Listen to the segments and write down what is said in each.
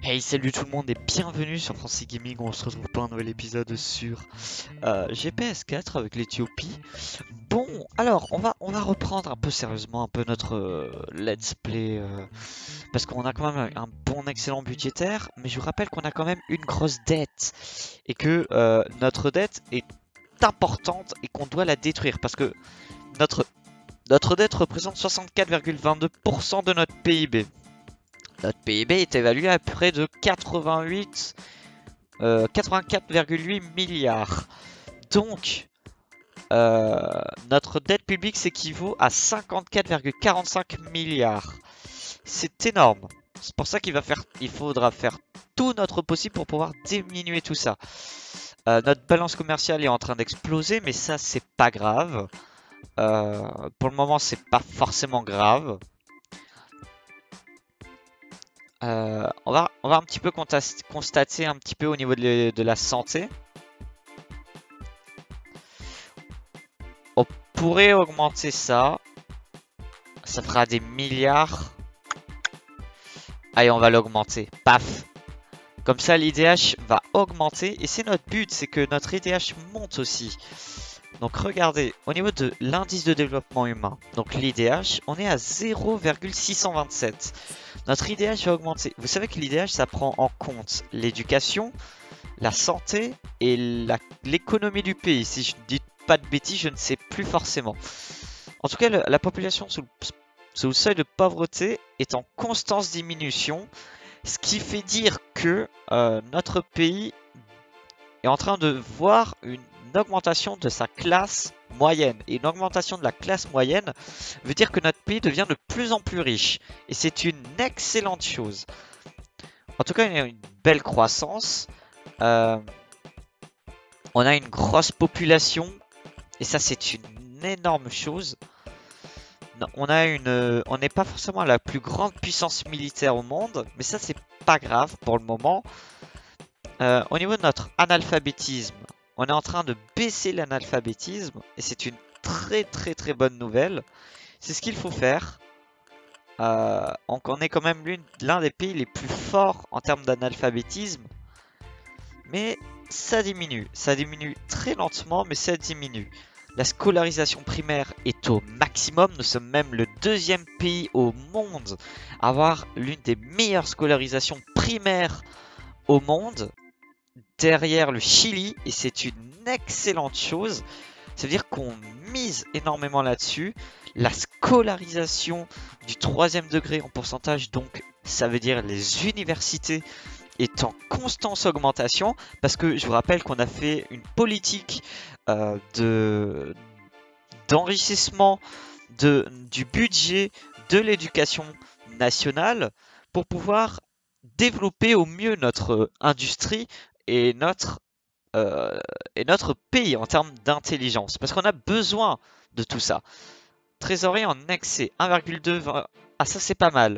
Hey, salut tout le monde et bienvenue sur Francis Gaming. On se retrouve pour un nouvel épisode sur GPS4 avec l'Éthiopie. Bon, alors on va reprendre un peu sérieusement un peu notre let's play parce qu'on a quand même un bon excellent budgétaire, mais je vous rappelle qu'on a quand même une grosse dette et que notre dette est importante et qu'on doit la détruire parce que notre notre dette représente 64,22% de notre PIB. Notre PIB est évalué à près de 84,8 milliards. Donc, notre dette publique s'équivaut à 54,45 milliards. C'est énorme. C'est pour ça il faudra faire tout notre possible pour pouvoir diminuer tout ça. Notre balance commerciale est en train d'exploser, mais ça, c'est pas grave. Pour le moment, c'est pas forcément grave. On va un petit peu constater un petit peu au niveau de la santé. On pourrait augmenter ça. Ça fera des milliards. Allez, on va l'augmenter. Paf. Comme ça, l'IDH va augmenter. Et c'est notre but, c'est que notre IDH monte aussi. Donc regardez, au niveau de l'indice de développement humain, donc l'IDH, on est à 0,627. Notre IDH va augmenter. Vous savez que l'IDH, ça prend en compte l'éducation, la santé et l'économie du pays. Si je ne dis pas de bêtises, je ne sais plus forcément. En tout cas, la population sous le seuil de pauvreté est en constante diminution, ce qui fait dire que notre pays est en train de voir une augmentation de sa classe moyenne. Et une augmentation de la classe moyenne veut dire que notre pays devient de plus en plus riche. Et c'est une excellente chose. En tout cas, il y a une belle croissance. Euh, on a une grosse population. Et ça, c'est une énorme chose. On n'est pas forcément la plus grande puissance militaire au monde. Mais ça, c'est pas grave pour le moment. Au niveau de notre analphabétisme, on est en train de baisser l'analphabétisme et c'est une très bonne nouvelle. C'est ce qu'il faut faire. On est quand même l'un des pays les plus forts en termes d'analphabétisme. Mais ça diminue très lentement, mais ça diminue. La scolarisation primaire est au maximum. Nous sommes même le deuxième pays au monde à avoir l'une des meilleures scolarisations primaires au monde, derrière le Chili, et c'est une excellente chose. Ça veut dire qu'on mise énormément là-dessus. La scolarisation du 3e degré en pourcentage, donc ça veut dire les universités, est en constante augmentation, parce que je vous rappelle qu'on a fait une politique d'enrichissement du budget de l'éducation nationale pour pouvoir développer au mieux notre industrie et notre pays en termes d'intelligence. Parce qu'on a besoin de tout ça. Trésorerie en excès, 1,2. Ah, ça c'est pas mal.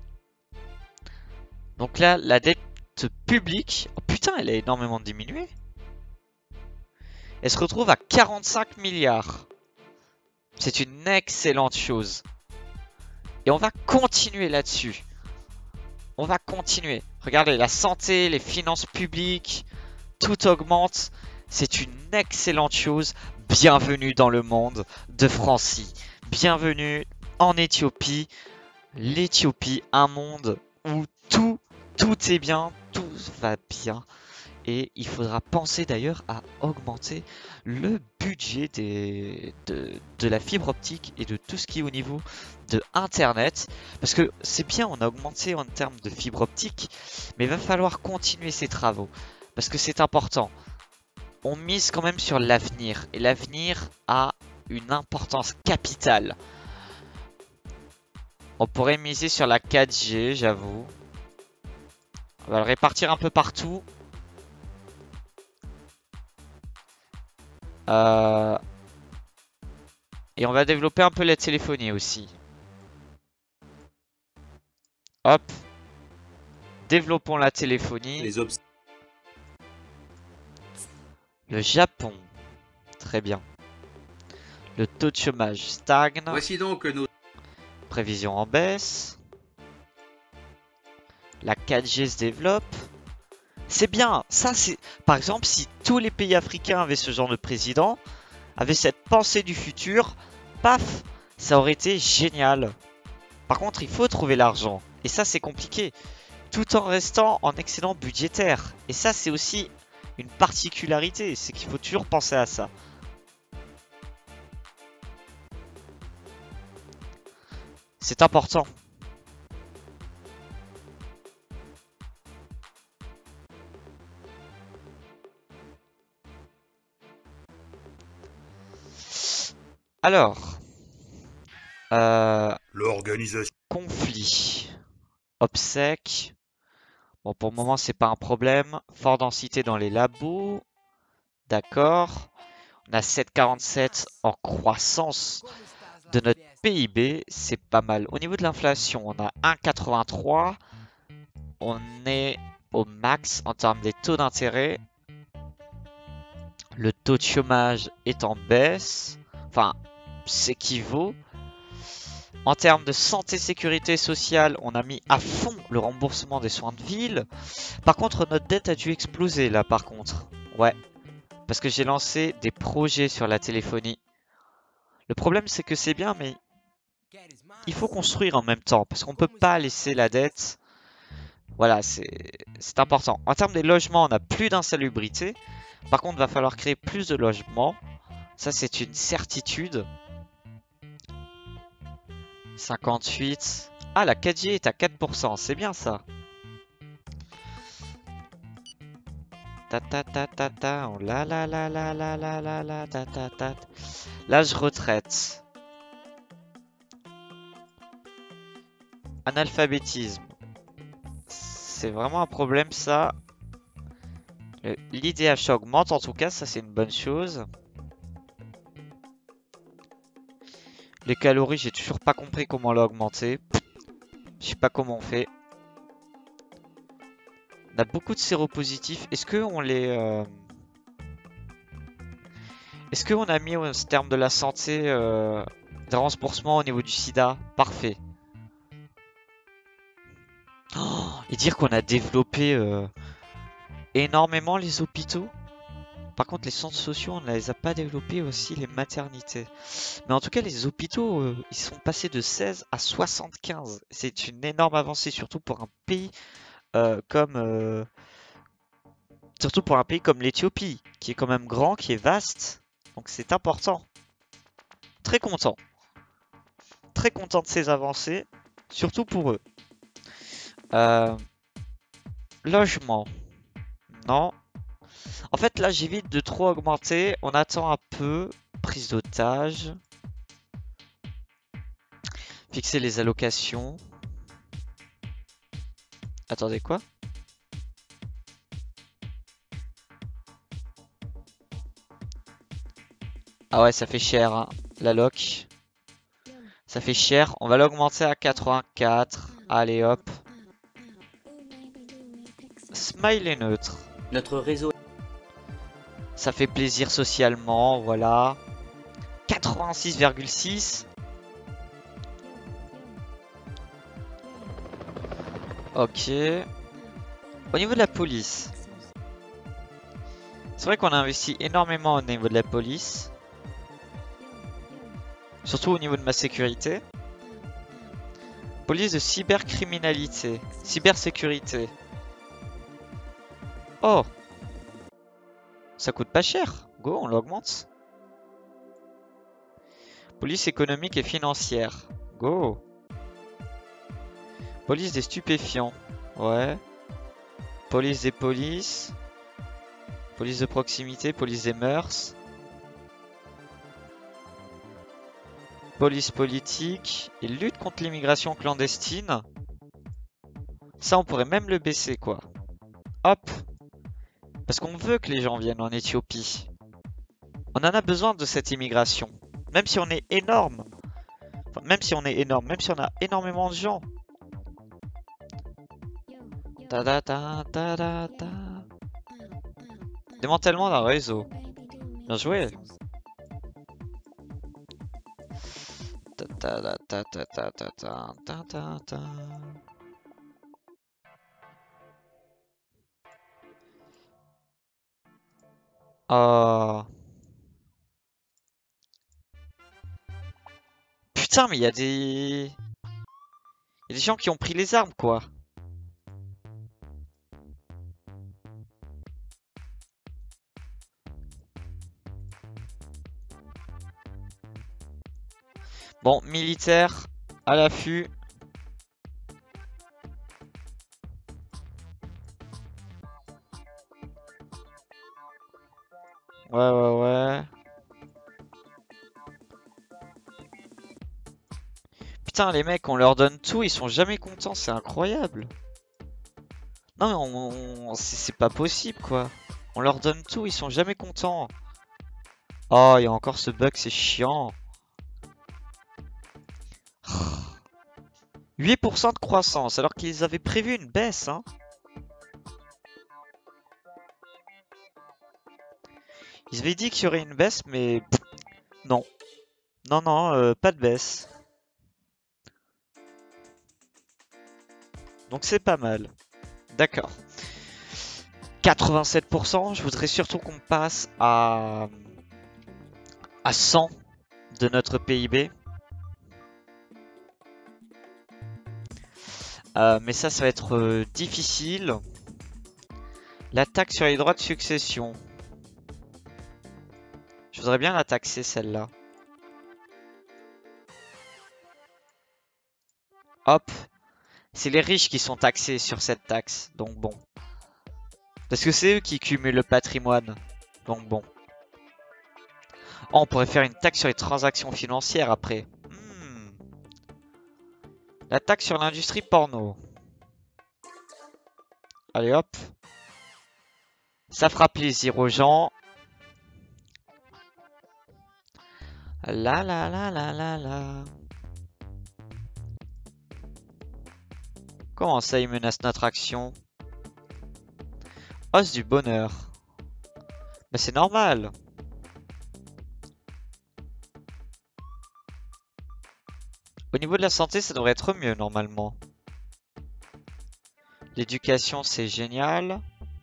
Donc là, la dette publique, oh putain, elle a énormément diminué. Elle se retrouve à 45 milliards. C'est une excellente chose. Et on va continuer là-dessus. On va continuer. Regardez, la santé, les finances publiques, tout augmente. C'est une excellente chose. Bienvenue dans le monde de Francie. Bienvenue en Éthiopie. L'Éthiopie, un monde où tout est bien, tout va bien. Et il faudra penser d'ailleurs à augmenter le budget de la fibre optique et de tout ce qui est au niveau de Internet. Parce que c'est bien, on a augmenté en termes de fibre optique, mais il va falloir continuer ces travaux. Parce que c'est important. On mise quand même sur l'avenir. Et l'avenir a une importance capitale. On pourrait miser sur la 4G, j'avoue. On va le répartir un peu partout. Et on va développer un peu la téléphonie aussi. Hop. Développons la téléphonie. Le Japon. Très bien. Le taux de chômage stagne. Voici donc nos... Prévision en baisse. La 4G se développe. C'est bien. Ça, c'est. Par exemple, si tous les pays africains avaient ce genre de président, avaient cette pensée du futur, paf, ça aurait été génial. Par contre, il faut trouver l'argent. Et ça, c'est compliqué. Tout en restant en excédent budgétaire. Et ça, c'est aussi une particularité. C'est qu'il faut toujours penser à ça. C'est important. Alors, L'organisation. conflit, obsèques. Bon, pour le moment, c'est pas un problème. Fort densité dans les labos. D'accord. On a 7,47 en croissance de notre PIB. C'est pas mal. Au niveau de l'inflation, on a 1,83. On est au max en termes des taux d'intérêt. Le taux de chômage est en baisse. Enfin, s'équivaut. En termes de santé, sécurité sociale, on a mis à fond le remboursement des soins de ville. Par contre, notre dette a dû exploser là, par contre. Ouais, parce que j'ai lancé des projets sur la téléphonie. Le problème, c'est que c'est bien, mais il faut construire en même temps, parce qu'on peut pas laisser la dette. Voilà, c'est important. En termes des logements, on n'a plus d'insalubrité. Par contre, il va falloir créer plus de logements. Ça, c'est une certitude. 58. Ah, la 4G est à 4%. C'est bien ça. Ta ta ta ta ta. Oh la la la la la la la la ta ta ta. L'âge retraite. Analphabétisme. C'est vraiment un problème ça. L'IDH augmente en tout cas, ça c'est une bonne chose. Les calories, j'ai toujours pas compris comment l'a augmenté. Je sais pas comment on fait. On a beaucoup de séropositifs. Est-ce que on les... Est-ce qu'on a mis en termes de la santé des remboursements au niveau du sida? Parfait. Oh, et dire qu'on a développé énormément les hôpitaux. Par contre, les centres sociaux, on ne les a pas développés aussi, les maternités. Mais en tout cas, les hôpitaux, ils sont passés de 16 à 75. C'est une énorme avancée, surtout pour un pays comme surtout pour un pays comme l'Éthiopie, qui est quand même grand, qui est vaste. Donc c'est important. Très content. Très content de ces avancées, surtout pour eux. Euh, logement. Non. En fait, là, j'évite de trop augmenter. On attend un peu. Prise d'otage. Fixer les allocations. Attendez, quoi? Ah ouais, ça fait cher, hein, la loc. Ça fait cher. On va l'augmenter à 84. Allez, hop. Smile est neutre. Notre réseau. Ça fait plaisir socialement, voilà. 86,6. Ok. Au niveau de la police. C'est vrai qu'on a investi énormément au niveau de la police. Surtout au niveau de ma sécurité. Police de cybercriminalité. Cybersécurité. Oh! Ça coûte pas cher. Go, on l'augmente. Police économique et financière. Go. Police des stupéfiants. Ouais. Police des polices. Police de proximité, police des mœurs. Police politique et lutte contre l'immigration clandestine. Ça, on pourrait même le baisser, quoi. Hop. Parce qu'on veut que les gens viennent en Éthiopie. On en a besoin de cette immigration. Même si on est énorme. Enfin, même si on est énorme. Même si on a énormément de gens. Ta da ta ta da ta. Démantèlement d'un réseau. Bien joué. Ta ta ta ta ta ta ta ta ta ta. Ah. Putain, mais il y a des... Il y a des gens qui ont pris les armes, quoi. Bon, militaire, à l'affût. Ouais, ouais, ouais. Putain, les mecs, on leur donne tout, ils sont jamais contents, c'est incroyable. Non, mais c'est pas possible, quoi. On leur donne tout, ils sont jamais contents. Oh, il y a encore ce bug, c'est chiant. 8% de croissance, alors qu'ils avaient prévu une baisse, hein. Ils avaient dit qu'il y aurait une baisse, mais non. Non, non, pas de baisse. Donc c'est pas mal. D'accord. 87%, je voudrais surtout qu'on passe à 100 de notre PIB. Mais ça va être difficile. La taxe sur les droits de succession. Je voudrais bien la taxer, celle-là. Hop. C'est les riches qui sont taxés sur cette taxe. Donc bon. Parce que c'est eux qui cumulent le patrimoine. Donc bon. Oh, on pourrait faire une taxe sur les transactions financières après. La taxe sur l'industrie porno. Allez hop. Ça fera plaisir aux gens. La la la la la la. Comment ça, il menace notre action? Hausse du bonheur. Bah c'est normal. Au niveau de la santé, ça devrait être mieux normalement. L'éducation, c'est génial.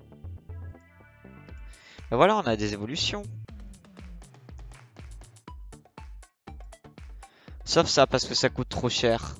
Bah voilà, on a des évolutions. Sauf ça, parce que ça coûte trop cher.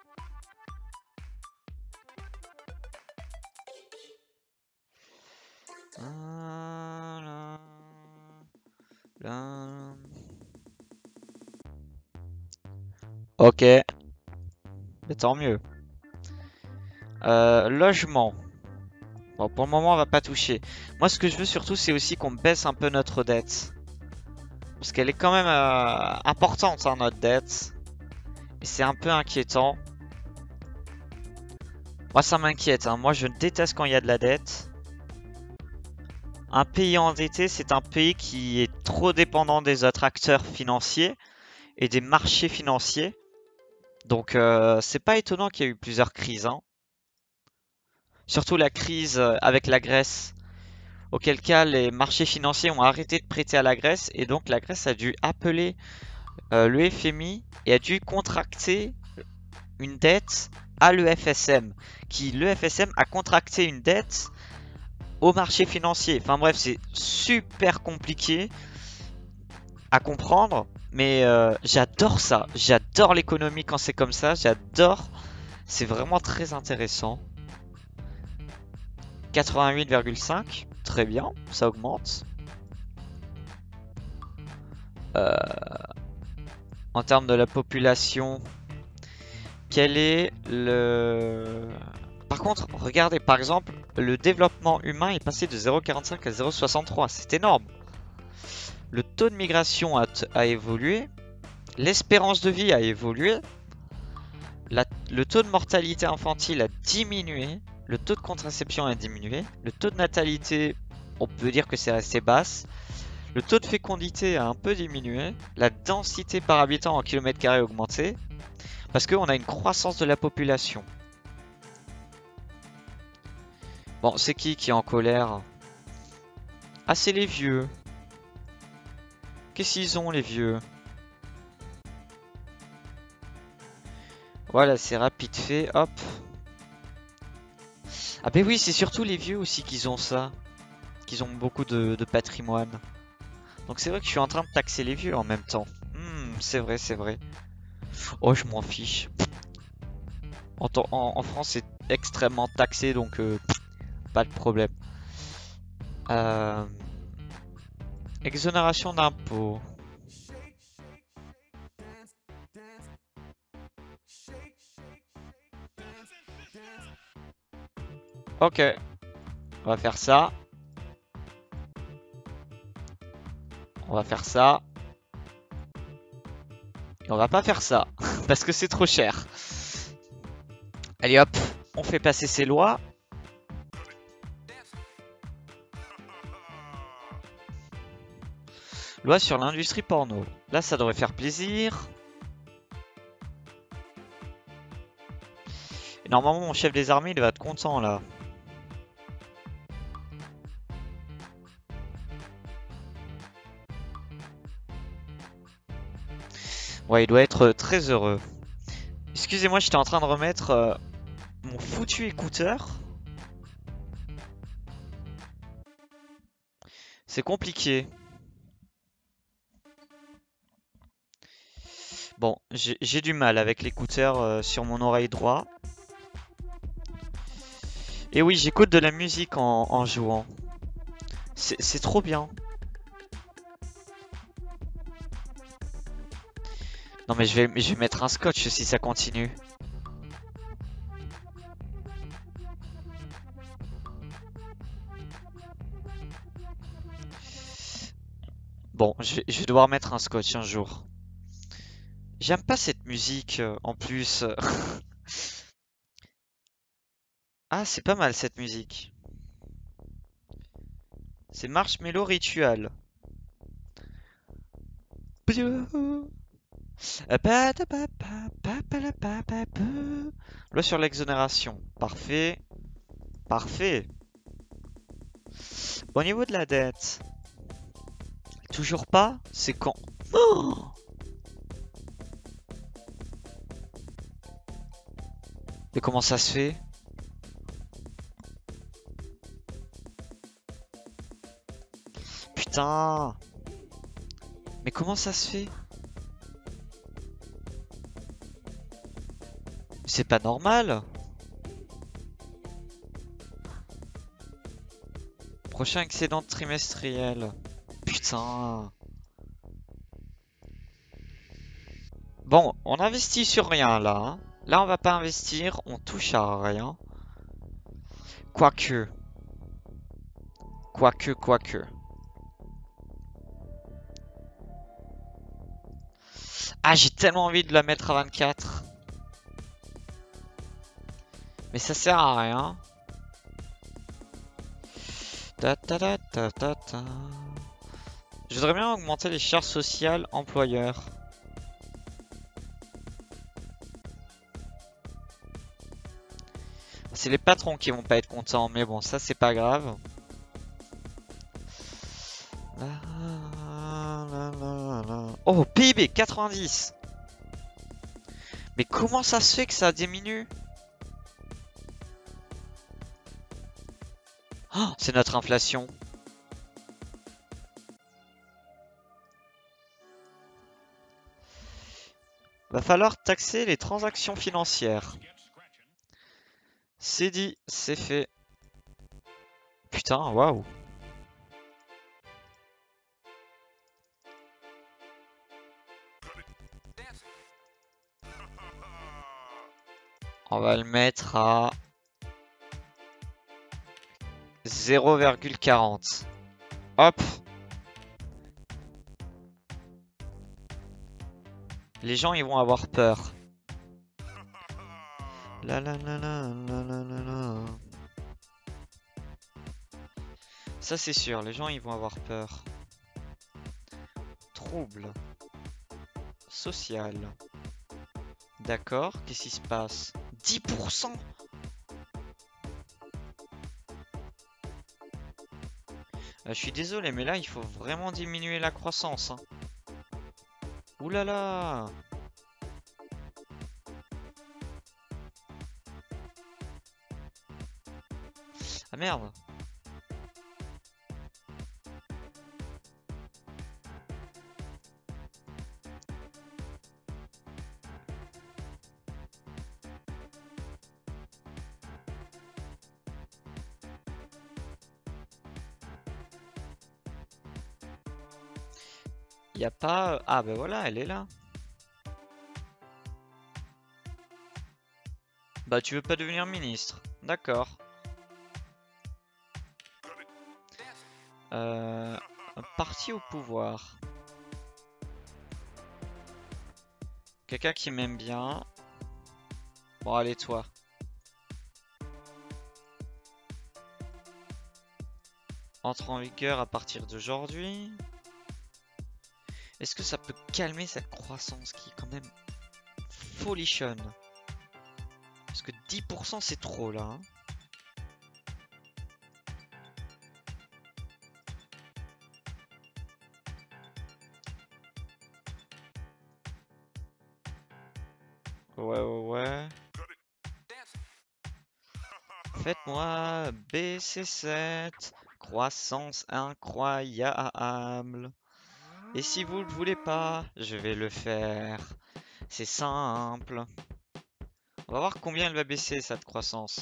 Ok. Mais tant mieux. Logement. Bon, pour le moment, on va pas toucher. Moi, ce que je veux surtout, c'est aussi qu'on baisse un peu notre dette. Parce qu'elle est quand même importante, hein, notre dette. Et c'est un peu inquiétant. Moi, ça m'inquiète, hein. Moi, je déteste quand il y a de la dette. Un pays endetté, c'est un pays qui est trop dépendant des autres acteurs financiers et des marchés financiers. Donc, c'est pas étonnant qu'il y ait eu plusieurs crises, hein. Surtout la crise avec la Grèce, auquel cas les marchés financiers ont arrêté de prêter à la Grèce et donc la Grèce a dû appeler le FMI et a dû contracter une dette à l'EFSM, qui l'EFSM a contracté une dette au marché financier. Enfin bref, c'est super compliqué à comprendre, mais j'adore ça. J'adore l'économie quand c'est comme ça, j'adore. C'est vraiment très intéressant. 88,5, très bien, ça augmente. En termes de la population, quel est le... Par contre, regardez, par exemple, le développement humain est passé de 0,45 à 0,63, c'est énorme. Le taux de migration a évolué, l'espérance de vie a évolué, le taux de mortalité infantile a diminué, le taux de contraception a diminué, le taux de natalité, on peut dire que c'est resté basse, le taux de fécondité a un peu diminué, la densité par habitant en kilomètre carré a augmenté, parce qu'on a une croissance de la population. Bon, c'est qui est en colère? Ah, c'est les vieux. Qu'est-ce qu'ils ont, les vieux? Voilà, c'est rapide fait, hop. Ah ben oui, c'est surtout les vieux aussi qui ont ça. qu'ils ont beaucoup de patrimoine. Donc c'est vrai que je suis en train de taxer les vieux en même temps. C'est vrai, c'est vrai. Oh, je m'en fiche. En France, c'est extrêmement taxé, donc pas de problème. Euh, Exonération d'impôts. Ok, on va faire ça. On va faire ça. Et on va pas faire ça. Parce que c'est trop cher. Allez hop, on fait passer ces lois. Loi sur l'industrie porno. Là, ça devrait faire plaisir. Et normalement, mon chef des armées, il va être content là. Ouais, il doit être très heureux. Excusez-moi, j'étais en train de remettre mon foutu écouteur. C'est compliqué. Bon, j'ai du mal avec l'écouteur sur mon oreille droit. Et oui, j'écoute de la musique en jouant. C'est trop bien. Non mais je vais mettre un scotch si ça continue. Bon, je vais devoir mettre un scotch un jour. J'aime pas cette musique en plus. Ah, c'est pas mal cette musique. C'est Marshmello Ritual. Loi sur l'exonération. Parfait. Parfait. Au niveau de la dette. Toujours pas? C'est quand? Oh, mais comment ça se fait? Putain! Mais comment ça se fait? C'est pas normal! Prochain excédent trimestriel. Putain! Bon, on investit sur rien là, hein. Là, on va pas investir, on touche à rien. Quoique. Quoique. Ah, j'ai tellement envie de la mettre à 24. Mais ça sert à rien. Je voudrais bien augmenter les charges sociales employeurs. C'est les patrons qui vont pas être contents, mais bon, ça c'est pas grave. Oh, PIB 90. Mais comment ça se fait que ça diminue? Oh, c'est notre inflation. Va falloir taxer les transactions financières. C'est dit, c'est fait. Putain, waouh. On va le mettre à 0,40. Hop. Les gens, ils vont avoir peur. La la la la la la la la. Ça c'est sûr, les gens ils vont avoir peur. Trouble. Social. D'accord, qu'est-ce qui se passe? 10%. Je suis désolé, mais là il faut vraiment diminuer la croissance, hein. Ouh là là. Ah merde. Y a pas... Ah ben voilà, elle est là. Bah tu veux pas devenir ministre. D'accord. Un parti au pouvoir. Quelqu'un qui m'aime bien. Bon allez toi. Entre en vigueur à partir d'aujourd'hui. Est-ce que ça peut calmer cette croissance qui est quand même folichonne? Parce que 10% c'est trop là. Hein. Ouais. Faites-moi BC7. Croissance incroyable. Et si vous ne le voulez pas, je vais le faire. C'est simple. On va voir combien elle va baisser cette croissance.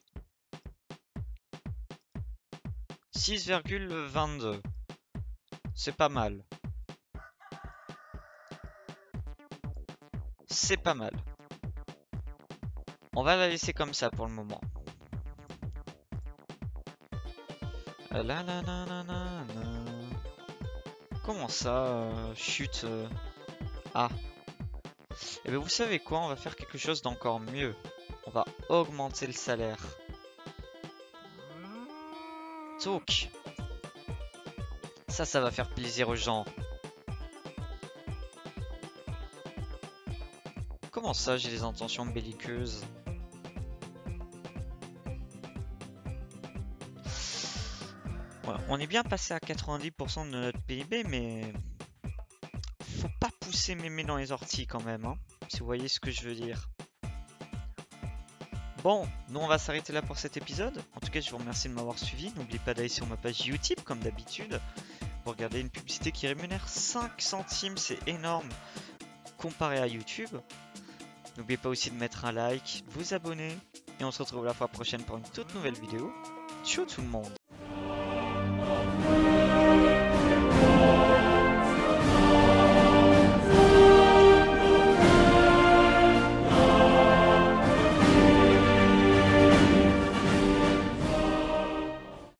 6,22. C'est pas mal. C'est pas mal. On va la laisser comme ça pour le moment. Comment ça, chute Ah. Et bien vous savez quoi, on va faire quelque chose d'encore mieux. On va augmenter le salaire. Toc. Ça va faire plaisir aux gens. Comment ça, j'ai des intentions belliqueuses? Ouais, on est bien passé à 90% de notre PIB, mais faut pas pousser mémé dans les orties quand même, hein, si vous voyez ce que je veux dire. Bon, nous on va s'arrêter là pour cet épisode. En tout cas, je vous remercie de m'avoir suivi. N'oubliez pas d'aller sur ma page YouTube, comme d'habitude, pour regarder une publicité qui rémunère 5 centimes. C'est énorme comparé à YouTube. N'oubliez pas aussi de mettre un like, de vous abonner. Et on se retrouve la fois prochaine pour une toute nouvelle vidéo. Ciao tout le monde!